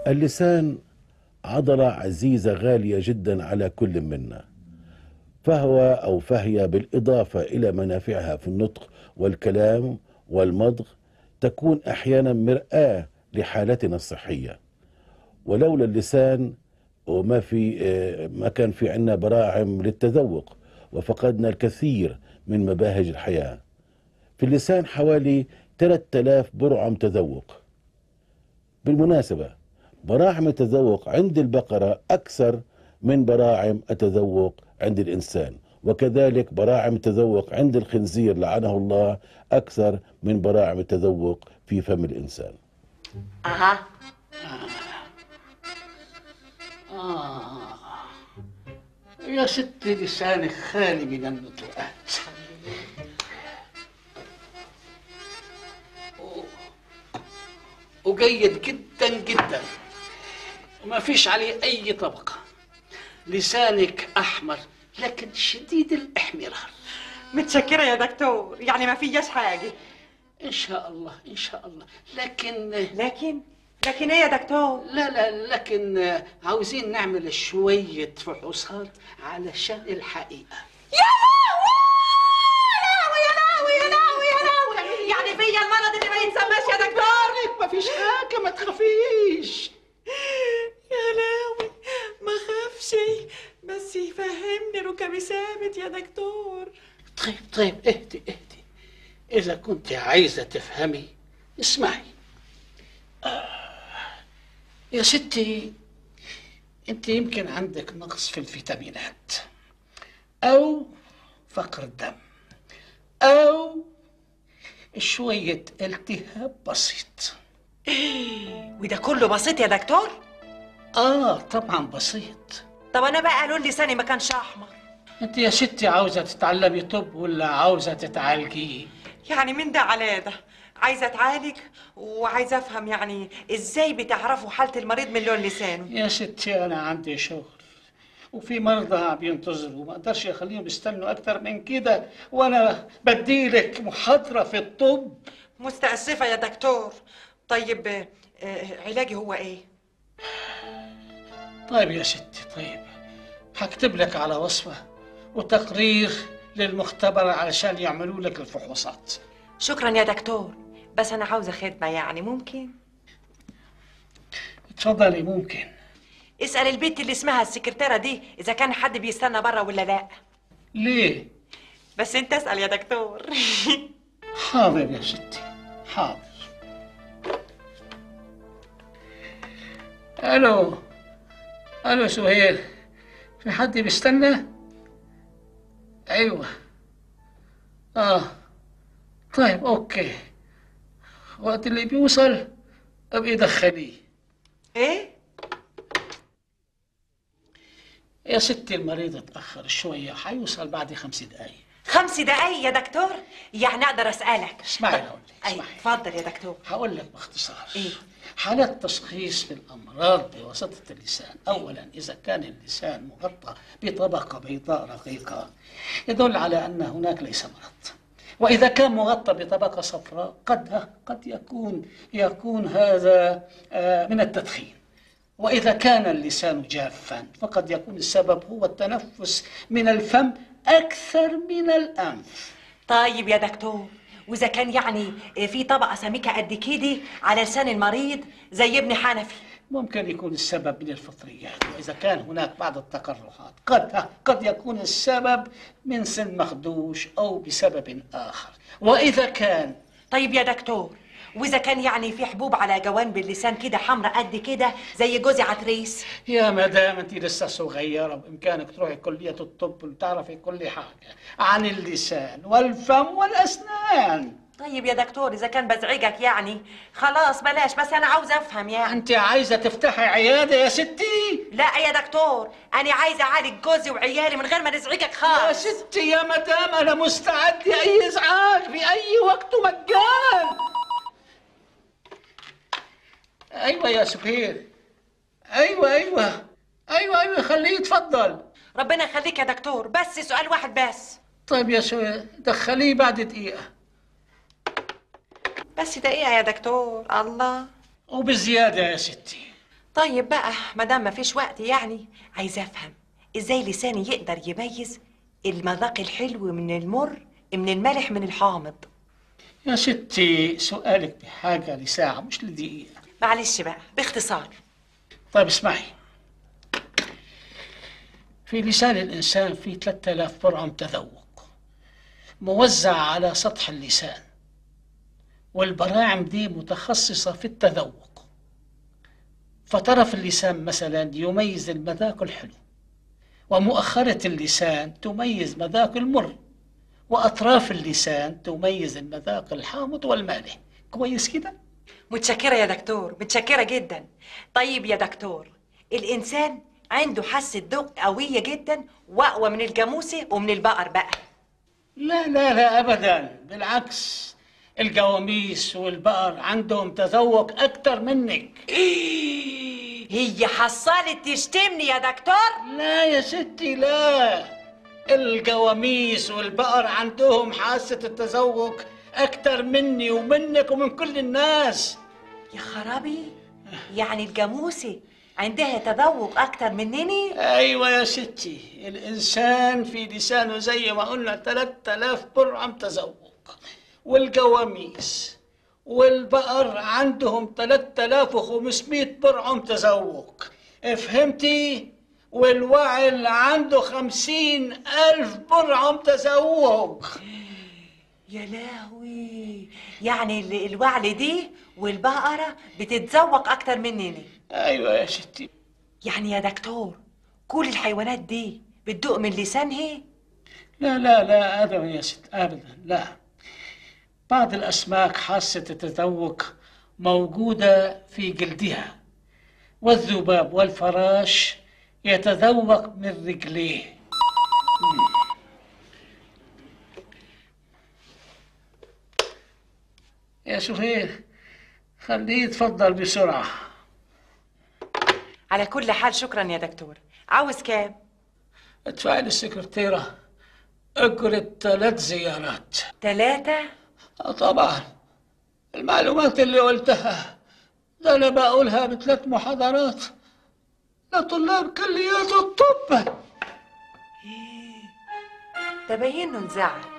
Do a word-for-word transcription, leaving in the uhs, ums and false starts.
اللسان عضلة عزيزة غالية جدا على كل منا، فهو أو فهي بالإضافة إلى منافعها في النطق والكلام والمضغ تكون أحيانا مرآة لحالتنا الصحية. ولولا اللسان وما في ما كان في عنا براعم للتذوق، وفقدنا الكثير من مباهج الحياة. في اللسان حوالي ثلاثة آلاف برعم تذوق. بالمناسبة براعم التذوق عند البقرة أكثر من براعم التذوق عند الإنسان، وكذلك براعم التذوق عند الخنزير لعنه الله أكثر من براعم التذوق في فم الإنسان. أها. آه. يا ستي لسانك خالي من النطقات، وجيد جدا جدا وما فيش عليه أي طبقة. لسانك أحمر لكن شديد الإحمرار. متشكرة يا دكتور، يعني ما فيش حاجة. إن شاء الله إن شاء الله. لكن لكن لكن إيه يا دكتور؟ لا لا لكن عاوزين نعمل شوية فحوصات علشان الحقيقة. يا لهوي يا لهوي يا لهوي يا لهوي، يعني فيا المرض اللي ما يتسماش يا دكتور؟ ما فيش حاجة، ما تخافيش. يا لهوي ما خافش، بس يفهمني ركبي ثابت يا دكتور. طيب طيب اهدي اهدي، إذا كنت عايزة تفهمي اسمعي. آه. يا ستي انت يمكن عندك نقص في الفيتامينات او فقر الدم او شوية التهاب بسيط. وده كله بسيط يا دكتور؟ اه طبعا بسيط. طب انا بقى قالوا لي لساني ما كانش احمر. انت يا ستي عاوزة تتعلمي طب ولا عاوزة تتعالجي؟ يعني من ده على ده، عايزه اتعالج وعايزه افهم يعني ازاي بتعرفوا حاله المريض من لون لسانه. يا ستي انا عندي شغل وفي مرضى بينتظروا، ما اقدرش اخليهم يستنوا اكتر من كده، وانا بديلك محاضره في الطب. مستأسفه يا دكتور. طيب آه علاجي هو ايه؟ طيب يا ستي طيب، هكتب لك على وصفه وتقرير للمختبر علشان يعملوا لك الفحوصات. شكرا يا دكتور، بس انا عاوزه خدمه، يعني ممكن؟ اتفضلي. ممكن. اسأل البنت اللي اسمها السكرتيرة دي اذا كان حد بيستنى بره ولا لا. ليه؟ بس انت اسأل يا دكتور. حاضر يا ستي حاضر. الو الو سهير، في حد بيستنى؟ ايوه. اه طيب اوكي، وقت اللي بيوصل ابقي دخليه. ايه يا ستي المريض اتأخر شوية، حيوصل بعد خمس دقايق. خمس دقايق يا دكتور؟ يعني اقدر اسألك؟ اسمعي هقول لك. ايوه اتفضل يا دكتور. هقول لك باختصار. ايه؟ حالات تشخيص الأمراض بواسطة اللسان. أولا إذا كان اللسان مغطى بطبقة بيضاء رقيقة يدل على أن هناك ليس مرض، وإذا كان مغطى بطبقة صفراء قد قد يكون يكون هذا من التدخين، وإذا كان اللسان جافا فقد يكون السبب هو التنفس من الفم أكثر من الأنف. طيب يا دكتور، وإذا كان يعني في طبقة سميكة قد كده على لسان المريض زي ابن حنفي؟ ممكن يكون السبب من الفطريات، وإذا كان هناك بعض التقرحات قد قد يكون السبب من سن مخدوش أو بسبب آخر. وإذا كان طيب يا دكتور، وإذا كان يعني في حبوب على جوانب اللسان كده حمراء قد كده زي جوز عتريس؟ يا مدام انت لسه صغيره، بامكانك تروحي كليه الطب وتعرفي كل حاجه عن اللسان والفم والاسنان. طيب يا دكتور، إذا كان بزعجك يعني خلاص بلاش، بس أنا عاوزة أفهم يعني. أنت عايزة تفتحي عيادة يا ستي؟ لا يا دكتور، أنا عايزة أعالج جوزي وعيالي من غير ما نزعجك خالص. يا ستي يا مدام أنا مستعد لأي إزعاج في أي وقت ومجانا. أيوة يا سهير، أيوة أيوة أيوة أيوة خليه يتفضل. ربنا يخليك يا دكتور، بس سؤال واحد بس. طيب يا سهير دخليه بعد دقيقة. بس دقيقة يا دكتور؟ الله. وبزيادة يا ستي. طيب بقى مادام ما فيش وقت يعني عايزه افهم ازاي لساني يقدر يميز المذاق الحلو من المر، من المالح من الحامض. يا ستي سؤالك بحاجة لساعة مش لدقيقة. معلش بقى باختصار. طيب اسمعي، في لسان الإنسان في ثلاثة آلاف برعم تذوق موزع على سطح اللسان، والبراعم دي متخصصة في التذوق. فطرف اللسان مثلا يميز المذاق الحلو، ومؤخرة اللسان تميز مذاق المر، وأطراف اللسان تميز المذاق الحامض والمالح. كويس كده؟ متشكرة يا دكتور، متشكرة جدا. طيب يا دكتور، الإنسان عنده حاسة ذوق قوية جدا وأقوى من الجاموسة ومن البقر بقى. لا لا لا أبدا، بالعكس، الجواميس والبقر عندهم تذوق أكتر منك. هي حصلت تشتمني يا دكتور؟ لا يا ستي لا، الجواميس والبقر عندهم حاسة التذوق أكتر مني ومنك ومن كل الناس. يا خرابي، يعني الجاموسة عندها تذوق أكتر منني؟ أيوة يا ستي، الإنسان في لسانه زي ما قلنا ثلاثة آلاف برعم تذوق، والجواميس والبقر عندهم ثلاثة آلاف وخمسمائة برعم تذوق. فهمتي؟ والوعل عنده خمسين ألف برعم تذوق. يا لهوي، يعني ال- الوعل دي والبقرة بتتذوق أكتر منني. أيوة يا ستي. يعني يا دكتور كل الحيوانات دي بتدوق من لسانها؟ لا لا لا أبدا يا ست، أبدا لا. بعض الأسماك حاسة التذوق موجودة في جلدها، والذباب والفراش يتذوق من رجليه. يا سهير خليه يتفضل بسرعة. على كل حال شكرا يا دكتور. عاوز كام؟ ادفعي للسكرتيرة أجرة ثلاث زيارات. ثلاثة؟ آه طبعا، المعلومات اللي قلتها ده أنا بقولها بثلاث محاضرات لطلاب كليات الطب. ده باين له انزعل.